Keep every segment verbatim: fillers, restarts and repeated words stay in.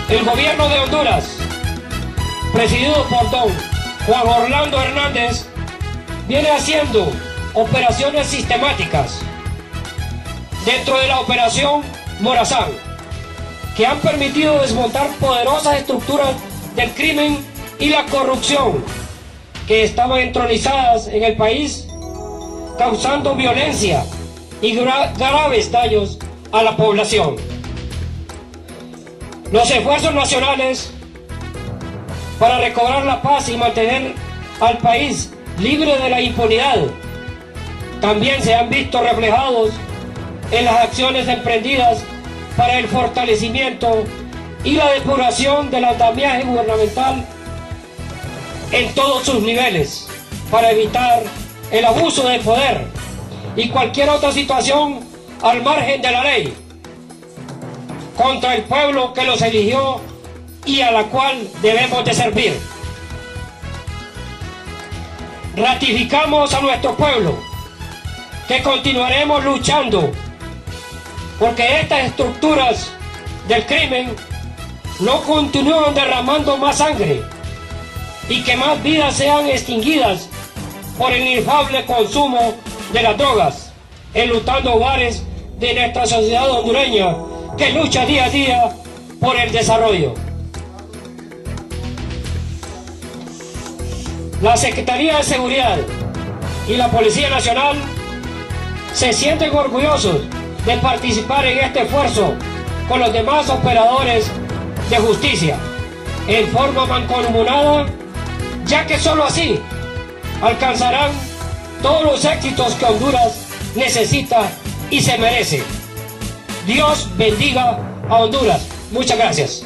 El gobierno de Honduras, presidido por don Juan Orlando Hernández, viene haciendo operaciones sistemáticas dentro de la operación Morazán, que han permitido desmontar poderosas estructuras del crimen y la corrupción que estaban entronizadas en el país, causando violencia y gra graves daños a la población. Los esfuerzos nacionales para recobrar la paz y mantener al país libre de la impunidad también se han visto reflejados en las acciones emprendidas para el fortalecimiento y la depuración del andamiaje gubernamental en todos sus niveles, para evitar el abuso de poder y cualquier otra situación al margen de la ley contra el pueblo que los eligió y a la cual debemos de servir. Ratificamos a nuestro pueblo que continuaremos luchando porque estas estructuras del crimen no continúen derramando más sangre y que más vidas sean extinguidas por el inefable consumo de las drogas, enlutando hogares de nuestra sociedad hondureña que lucha día a día por el desarrollo. La Secretaría de Seguridad y la Policía Nacional se sienten orgullosos de participar en este esfuerzo con los demás operadores de justicia en forma mancomunada, ya que solo así alcanzarán todos los éxitos que Honduras necesita y se merece. Dios bendiga a Honduras. Muchas gracias.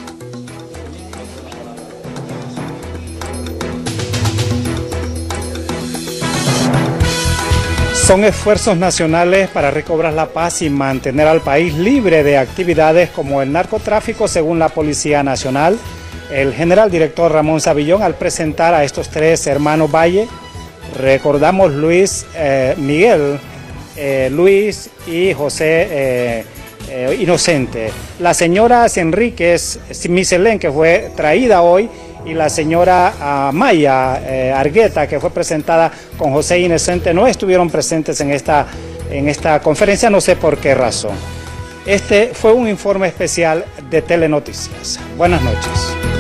Son esfuerzos nacionales para recobrar la paz y mantener al país libre de actividades como el narcotráfico, según la Policía Nacional. El general director Ramón Savillón, al presentar a estos tres hermanos Valle, recordamos Luis, eh, Miguel, eh, Luis y José eh, eh, Inocente. La señora Enríquez Miselén, que fue traída hoy, y la señora uh, Maya eh, Argueta, que fue presentada con José Inocente, no estuvieron presentes en esta, en esta conferencia, no sé por qué razón. Este fue un informe especial de Telenoticias. Buenas noches.